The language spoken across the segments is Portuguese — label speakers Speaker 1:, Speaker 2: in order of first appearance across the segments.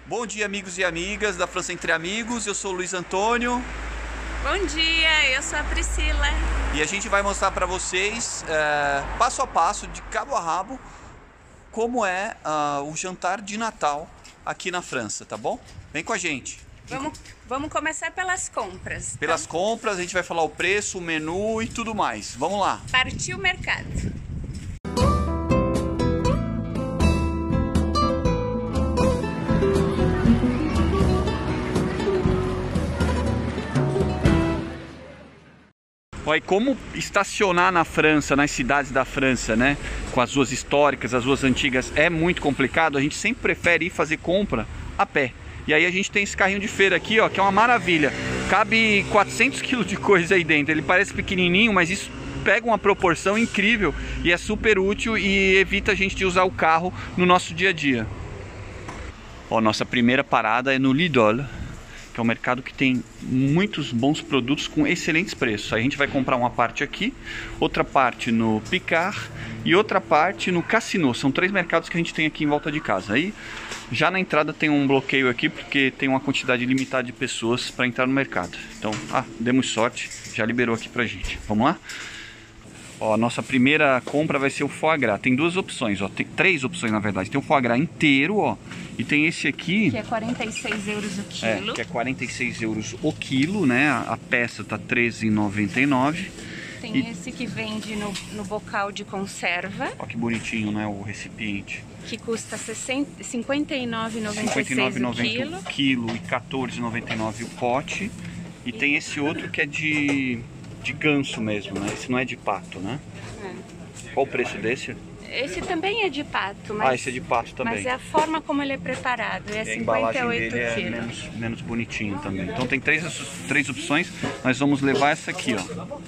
Speaker 1: Bom dia, amigos e amigas da França Entre Amigos, eu sou o Luiz Antônio.
Speaker 2: Bom dia, eu sou a Priscila.
Speaker 1: E a gente vai mostrar para vocês, passo a passo, de cabo a rabo, como é o jantar de Natal aqui na França, tá bom? Vem com a gente.
Speaker 2: Vamos começar pelas compras.
Speaker 1: Pelas compras, a gente vai falar o preço, o menu e tudo mais. Vamos lá.
Speaker 2: Partiu o mercado.
Speaker 1: E como estacionar na França, nas cidades da França, né? Com as ruas históricas, as ruas antigas, é muito complicado. A gente sempre prefere ir fazer compra a pé. E aí a gente tem esse carrinho de feira aqui, ó, que é uma maravilha. Cabe 400 kg de coisa aí dentro. Ele parece pequenininho, mas isso pega uma proporção incrível e é super útil e evita a gente de usar o carro no nosso dia a dia. Ó, nossa primeira parada é no Lidl, que é um mercado que tem muitos bons produtos com excelentes preços. Aí a gente vai comprar uma parte aqui, outra parte no Picard e outra parte no Casino. São três mercados que a gente tem aqui em volta de casa. Aí já na entrada tem um bloqueio aqui porque tem uma quantidade limitada de pessoas para entrar no mercado. Então, demos sorte, já liberou aqui pra gente. Vamos lá? Ó, a nossa primeira compra vai ser o foie gras. Tem duas opções, ó. Tem três opções na verdade. Tem o foie gras inteiro, ó. E tem esse aqui,
Speaker 2: que é 46 euros o quilo.
Speaker 1: Que é 46 euros o quilo, né? A peça tá 13,99.
Speaker 2: Tem esse que vende no bocal de conserva.
Speaker 1: Ó que bonitinho, né? O recipiente.
Speaker 2: Que custa R$ 59,96
Speaker 1: o quilo e 14,99 o pote. E tem esse outro que é de ganso mesmo, né? Esse não é de pato, né? Qual o preço desse?
Speaker 2: Esse também é de pato, mas...
Speaker 1: esse é de pato também.
Speaker 2: Mas é a forma como ele é preparado, é 58 quilos.
Speaker 1: Menos bonitinho também. Então tem três opções, nós vamos levar essa aqui, ó.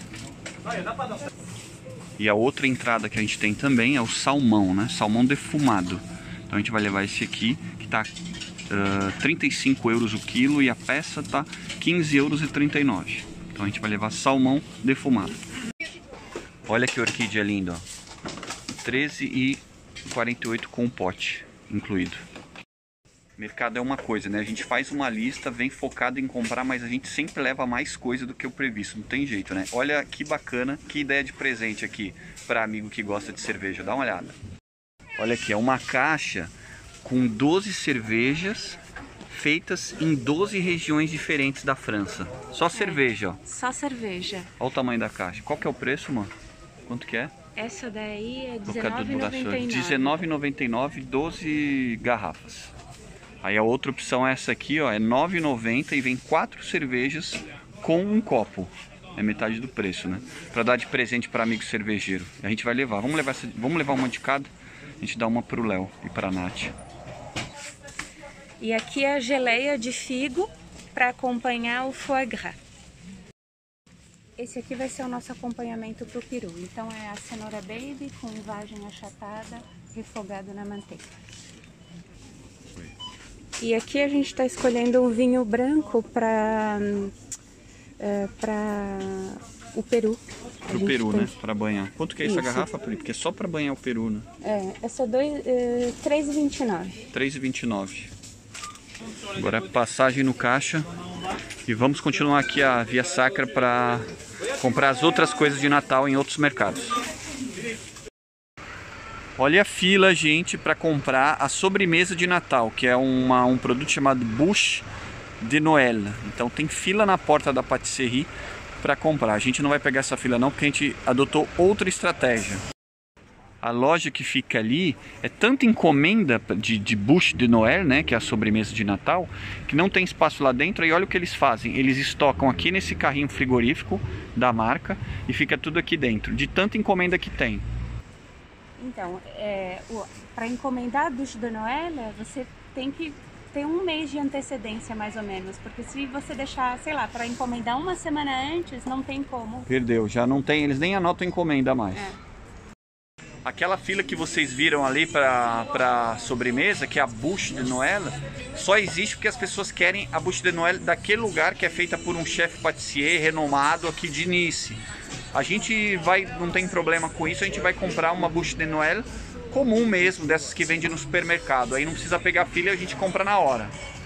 Speaker 1: E a outra entrada que a gente tem também é o salmão, né? Salmão defumado. Então a gente vai levar esse aqui, que tá 35 euros o quilo e a peça tá 15,39 euros. Então a gente vai levar salmão defumado. Olha que orquídea linda, ó. 13,48 com o pote incluído. Mercado é uma coisa, né? A gente faz uma lista, vem focado em comprar, mas a gente sempre leva mais coisa do que o previsto. Não tem jeito, né? Olha que bacana, que ideia de presente aqui para amigo que gosta de cerveja. Dá uma olhada. Olha aqui, é uma caixa com 12 cervejas feitas em 12 regiões diferentes da França. Só cerveja, ó.
Speaker 2: Só cerveja.
Speaker 1: Olha o tamanho da caixa. Qual que é o preço, mano? Quanto que é?
Speaker 2: Essa daí é
Speaker 1: R$19,99.
Speaker 2: 19,99.
Speaker 1: 12 garrafas. Aí a outra opção é essa aqui, ó, é R$9,90 e vem 4 cervejas com um copo. É metade do preço, né? Para dar de presente para amigo cervejeiro. A gente vai levar. Vamos levar uma de cada. A gente dá uma pro Léo e pra Nath.
Speaker 2: E aqui é a geleia de figo para acompanhar o foie gras. Esse aqui vai ser o nosso acompanhamento pro peru. Então é a cenoura baby com vagem achatada, refogado na manteiga. E aqui a gente está escolhendo um vinho branco para o peru.
Speaker 1: Pro peru, né? Para banhar. Quanto que é essa garrafa, Pri? Porque é só para banhar o peru, né?
Speaker 2: Essa é R$3,29.
Speaker 1: R$3,29. Agora é passagem no caixa. E vamos continuar aqui a Via Sacra para comprar as outras coisas de Natal em outros mercados. Olha a fila, gente, para comprar a sobremesa de Natal, que é um produto chamado Bûche de Noël. Então tem fila na porta da patisserie para comprar. A gente não vai pegar essa fila não, porque a gente adotou outra estratégia. A loja que fica ali é tanta encomenda de Bûche de Noël, né, que é a sobremesa de Natal, que não tem espaço lá dentro. E olha o que eles fazem. Eles estocam aqui nesse carrinho frigorífico da marca e fica tudo aqui dentro, de tanta encomenda que tem.
Speaker 2: Então, para encomendar a Bûche de Noël, você tem que ter um mês de antecedência mais ou menos, porque se você deixar, sei lá, para encomendar uma semana antes, não tem como.
Speaker 1: Perdeu, já não tem, eles nem anotam encomenda mais. Aquela fila que vocês viram ali para sobremesa, que é a Bûche de Noël, só existe porque as pessoas querem a Bûche de Noël daquele lugar que é feita por um chefe patissier renomado aqui de Nice. A gente não tem problema com isso, a gente vai comprar uma Bûche de Noël comum mesmo, dessas que vende no supermercado. Aí não precisa pegar fila e a gente compra na hora.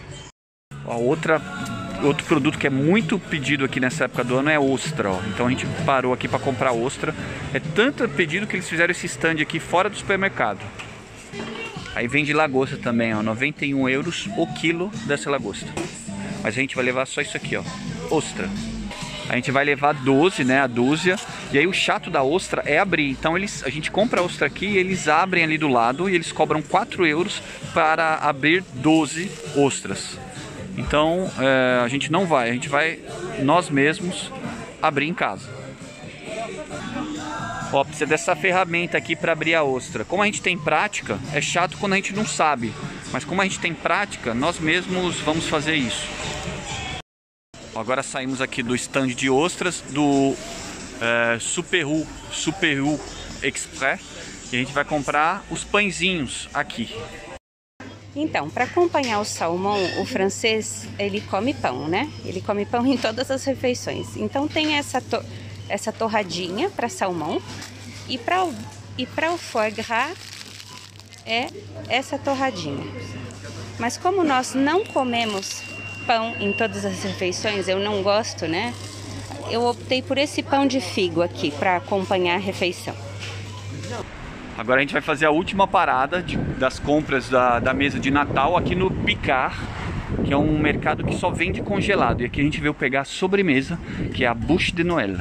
Speaker 1: Outro produto que é muito pedido aqui nessa época do ano é ostra, ó. Então a gente parou aqui para comprar ostra. É tanto pedido que eles fizeram esse stand aqui fora do supermercado. Aí vende lagosta também, ó, 91 euros o quilo dessa lagosta. Mas a gente vai levar só isso aqui, ó, ostra. A gente vai levar 12, né, a dúzia. E aí o chato da ostra é abrir. Então a gente compra a ostra aqui e eles abrem ali do lado e eles cobram 4 euros para abrir 12 ostras. Então a gente não vai, a gente vai nós mesmos abrir em casa. Ó, precisa dessa ferramenta aqui para abrir a ostra. Como a gente tem prática, é chato quando a gente não sabe. Mas como a gente tem prática, nós mesmos vamos fazer isso. Agora saímos aqui do stand de ostras do Super-U Express. E a gente vai comprar os pãezinhos aqui.
Speaker 2: Então, para acompanhar o salmão, o francês, ele come pão, né? Ele come pão em todas as refeições. Então tem essa torradinha para salmão e para o foie gras é essa torradinha. Mas como nós não comemos pão em todas as refeições, eu não gosto, né? Eu optei por esse pão de figo aqui para acompanhar a refeição.
Speaker 1: Agora a gente vai fazer a última parada das compras da mesa de Natal aqui no Picard, que é um mercado que só vende congelado. E aqui a gente veio pegar a sobremesa, que é a Bûche de Noël.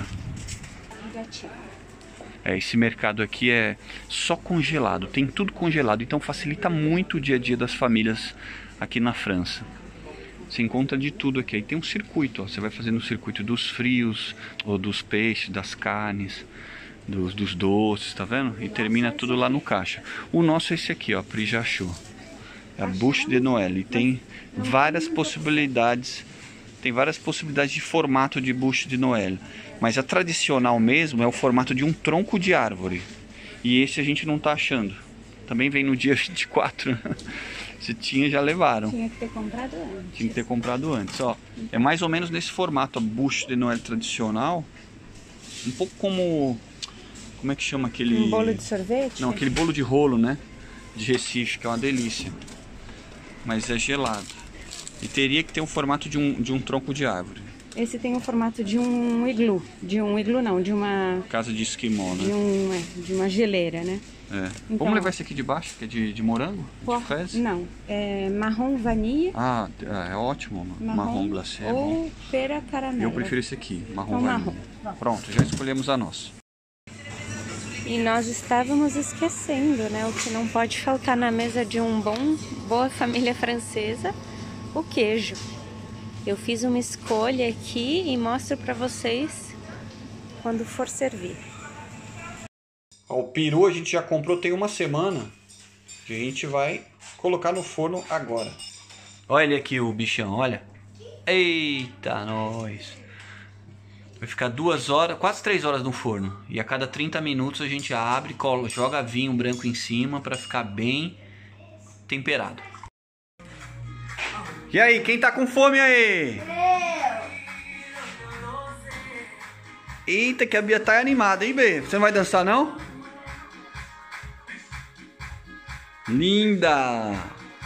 Speaker 1: Esse mercado aqui é só congelado, tem tudo congelado, então facilita muito o dia a dia das famílias aqui na França. Você encontra de tudo aqui. Aí tem um circuito, ó. Você vai fazendo o circuito dos frios, ou dos peixes, das carnes, dos doces, tá vendo? E termina tudo lá no caixa. O nosso é esse aqui, ó, Prix Jachot. É a Bûche de Noël. E tem várias possibilidades. Tem várias possibilidades de formato de Bûche de Noël. Mas a tradicional mesmo é o formato de um tronco de árvore. E esse a gente não tá achando. Também vem no dia 24. Se tinha, já levaram.
Speaker 2: Tinha que ter comprado antes.
Speaker 1: Tinha que ter comprado antes, ó. É mais ou menos nesse formato, a Bûche de Noël tradicional. Um pouco como... Como é que chama aquele...
Speaker 2: Um bolo de sorvete?
Speaker 1: Não, aquele bolo de rolo, né? De Recife, que é uma delícia. Mas é gelado. E teria que ter um formato de um tronco de árvore.
Speaker 2: Esse tem o formato de um iglu. De um iglu não, de uma...
Speaker 1: Casa de esquimó, né?
Speaker 2: De uma geleira, né?
Speaker 1: É.
Speaker 2: Então,
Speaker 1: vamos levar esse aqui de baixo, que é de morango? De fezes?
Speaker 2: Não, é marrom vanilla.
Speaker 1: Ah, é ótimo. Marrom glacê é
Speaker 2: ou
Speaker 1: bom.
Speaker 2: pera caramelo.
Speaker 1: Eu prefiro esse aqui, marrom
Speaker 2: então,
Speaker 1: vanilla. Pronto, já escolhemos a nossa.
Speaker 2: E nós estávamos esquecendo, né? O que não pode faltar na mesa de boa família francesa, o queijo. Eu fiz uma escolha aqui e mostro para vocês quando for servir.
Speaker 1: O peru a gente já comprou tem uma semana. E a gente vai colocar no forno agora. Olha ele aqui, o bichão, olha. Eita, nós. Vai ficar 2 horas, quase 3 horas no forno. E a cada 30 minutos a gente abre, joga vinho branco em cima para ficar bem temperado. E aí, quem tá com fome aí? Eita, que a Bia tá animada, hein, Bê? Você não vai dançar, não? Linda!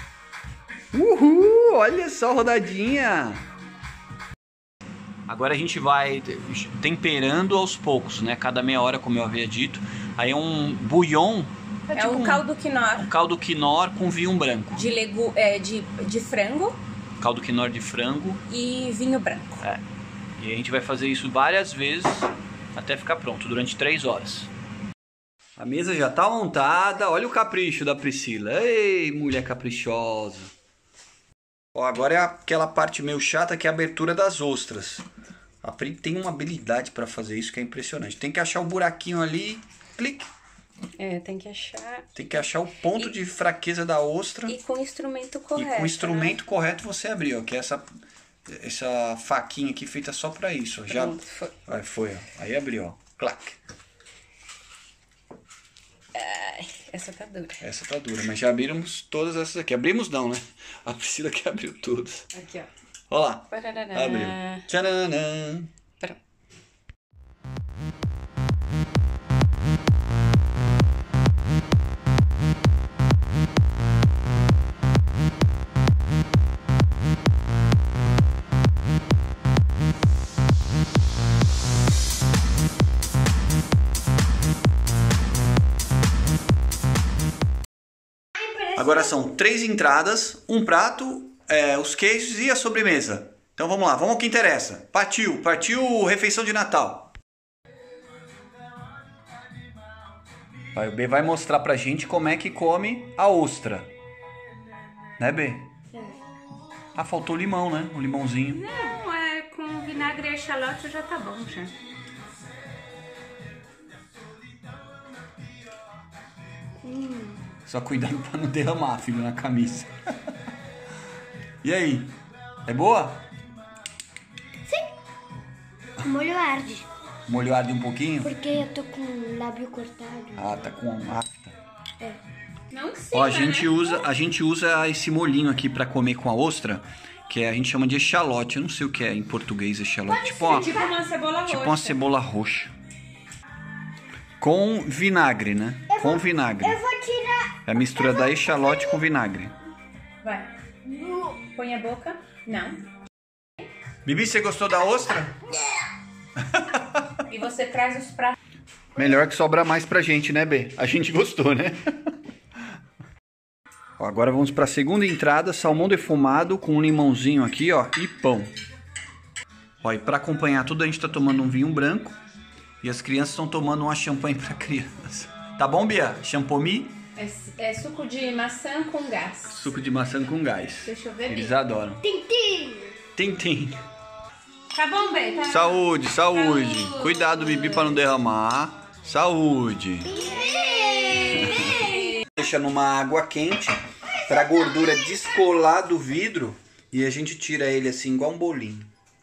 Speaker 1: Uhul! Olha só a rodadinha! Agora a gente vai temperando aos poucos, né? Cada meia hora, como eu havia dito. Aí é um bouillon.
Speaker 2: É tipo um caldo quinoa.
Speaker 1: Um caldo quinoa com vinho branco.
Speaker 2: De frango.
Speaker 1: Caldo quinoa de frango.
Speaker 2: E vinho branco.
Speaker 1: É. E a gente vai fazer isso várias vezes até ficar pronto, durante 3 horas. A mesa já tá montada. Olha o capricho da Priscila. Ei, mulher caprichosa. Ó, agora é aquela parte meio chata que é a abertura das ostras. A Pri tem uma habilidade para fazer isso que é impressionante. Tem que achar o buraquinho ali, clique.
Speaker 2: Tem que achar...
Speaker 1: Tem que achar o ponto de fraqueza da ostra.
Speaker 2: E com o instrumento correto.
Speaker 1: E com o instrumento correto você abrir, ó. Que é essa faquinha aqui feita só para isso. Ó. Já
Speaker 2: foi.
Speaker 1: Foi, ó. Aí abriu, ó. Clac.
Speaker 2: Ai, essa tá dura.
Speaker 1: Essa tá dura, mas já abrimos todas essas aqui. Abrimos não, né? A Priscila que abriu todas.
Speaker 2: Aqui, ó.
Speaker 1: Olha lá.
Speaker 2: Parará.
Speaker 1: Abriu. Tcharam.
Speaker 2: Pronto.
Speaker 1: Agora são 3 entradas, um prato, os queijos e a sobremesa. Então vamos lá, vamos ao que interessa. Partiu refeição de Natal. O B vai mostrar pra gente como é que come a ostra. Né, B? Ah, faltou limão, né? Um limãozinho.
Speaker 2: Não, com vinagre e echalote já tá bom, já.
Speaker 1: Só cuidado pra não derramar, filho, na camisa. E aí? É boa?
Speaker 3: O molho arde.
Speaker 1: O molho arde um pouquinho?
Speaker 3: Porque eu tô com o lábio cortado.
Speaker 1: Ah, tá com afta.
Speaker 2: Não sei.
Speaker 1: Ó, a gente usa esse molhinho aqui pra comer com a ostra, que a gente chama de echalote. Eu não sei o que é em português echalote. Tipo
Speaker 2: uma cebola roxa.
Speaker 1: Tipo uma cebola roxa. Com vinagre, né? Com vinagre.
Speaker 3: Eu vou tirar.
Speaker 1: É a mistura da echalote com vinagre.
Speaker 2: Vai. Põe a boca. Não.
Speaker 1: Bibi, você gostou da ostra?
Speaker 2: E você traz os pratos.
Speaker 1: Melhor que sobra mais pra gente, né, B? A gente gostou, né? Ó, agora vamos pra segunda entrada, salmão defumado com um limãozinho aqui, ó, e pão. Ó, e pra acompanhar tudo a gente tá tomando um vinho branco e as crianças estão tomando uma champanhe pra criança. Tá bom, Bia? Champomy?
Speaker 2: É suco de maçã com gás.
Speaker 1: Suco de maçã com gás.
Speaker 2: Deixa eu ver.
Speaker 1: Eles adoram.
Speaker 3: Tintim.
Speaker 1: Tintim.
Speaker 2: Tá bom, Bê? Tá?
Speaker 1: Saúde, saúde. Cuidado, Bibi, pra não derramar. Saúde. Deixa numa água quente pra gordura descolar do vidro e a gente tira ele assim igual um bolinho.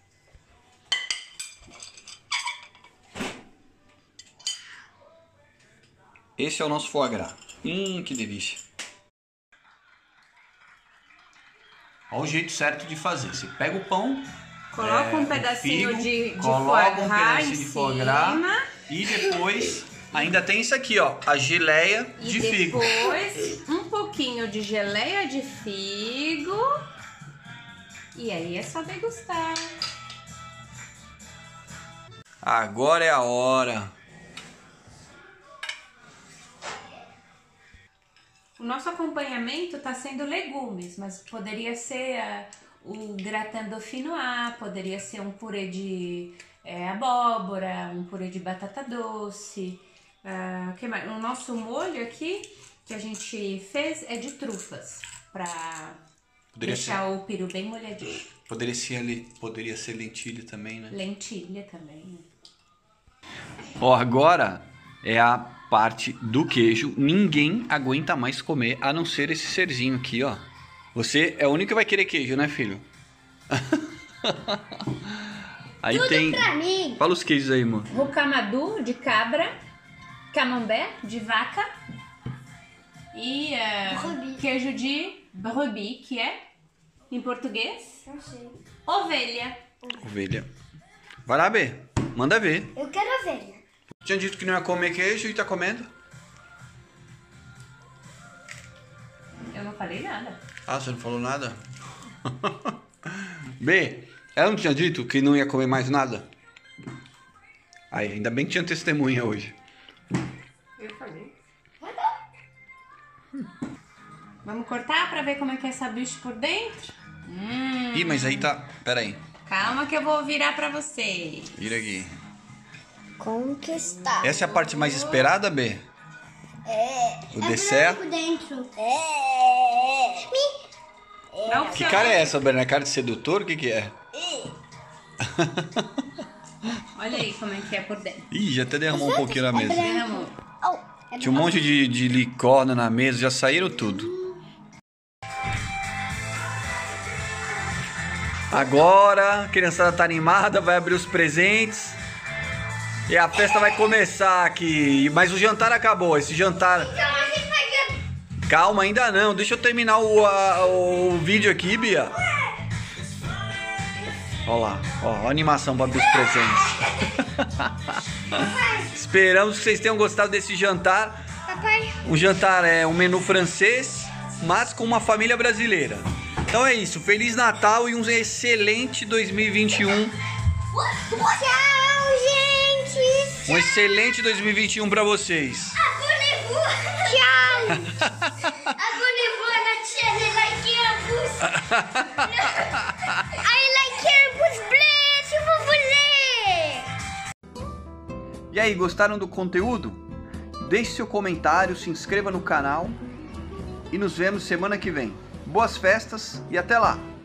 Speaker 1: Esse é o nosso foie gras. Que delícia. Olha o jeito certo de fazer. Você pega o pão,
Speaker 2: coloca um pedacinho de
Speaker 1: coloca um
Speaker 2: foie
Speaker 1: pedacinho de foie gras e depois ainda tem isso aqui, ó, a geleia de figo.
Speaker 2: Depois um pouquinho de geleia de figo. E aí é só degustar.
Speaker 1: Agora é a hora.
Speaker 2: O nosso acompanhamento está sendo legumes, mas poderia ser o gratin dauphinois, poderia ser um purê de abóbora, um purê de batata doce. Que mais? O nosso molho aqui que a gente fez é de trufas, para deixar o peru bem molhadinho.
Speaker 1: Poderia ser lentilha também, né?
Speaker 2: Lentilha também.
Speaker 1: Ó, agora é a parte do queijo. Ninguém aguenta mais comer, a não ser esse serzinho aqui, ó. Você é o único que vai querer queijo, né, filho? Aí
Speaker 3: Tudo
Speaker 1: tem...
Speaker 3: pra mim.
Speaker 1: Fala os queijos aí, amor.
Speaker 2: Rocamadour de cabra, camembert de vaca e queijo de brebis, que é, em português,
Speaker 3: Não sei.
Speaker 2: ovelha.
Speaker 1: Ovelha. Vai lá, B. Manda ver.
Speaker 3: Eu quero ovelha.
Speaker 1: Tinha dito que não ia comer queijo e tá comendo?
Speaker 2: Eu não falei nada.
Speaker 1: Ah, você não falou nada? B, ela não tinha dito que não ia comer mais nada? Aí, ainda bem que tinha testemunha hoje.
Speaker 2: Eu falei. Vamos cortar pra ver como é que é essa bicha por dentro?
Speaker 1: Ih, mas aí tá... Pera aí.
Speaker 2: Calma que eu vou virar pra vocês.
Speaker 1: Vira aqui.
Speaker 3: Conquistar.
Speaker 1: Essa é a parte mais esperada, B? O dessert?
Speaker 3: Por dentro.
Speaker 2: Não,
Speaker 1: Que cara é essa, Bernardo? Cara de sedutor? O que é?
Speaker 2: Olha aí como é que é por dentro.
Speaker 1: Ih, já até derramou um pouquinho na mesa.
Speaker 2: Derramou.
Speaker 1: Tinha um monte de licor na mesa, já saíram tudo. Agora, a criançada tá animada, vai abrir os presentes. E a festa vai começar aqui. Mas o jantar acabou. Esse jantar... Calma, ainda não. Deixa eu terminar o vídeo aqui, Bia. Olha lá. Ó, a animação para abrir os presentes. Esperamos que vocês tenham gostado desse jantar.
Speaker 3: Papai.
Speaker 1: Um jantar um menu francês, mas com uma família brasileira. Então é isso. Feliz Natal e um excelente 2021.
Speaker 3: Tchau, gente.
Speaker 1: Um excelente 2021 para vocês.
Speaker 3: Abonnez-vous. Tchau. Abonnez-vous. I like campus bleu, s'il vous plaît.
Speaker 1: E aí, gostaram do conteúdo? Deixe seu comentário, se inscreva no canal e nos vemos semana que vem. Boas festas e até lá!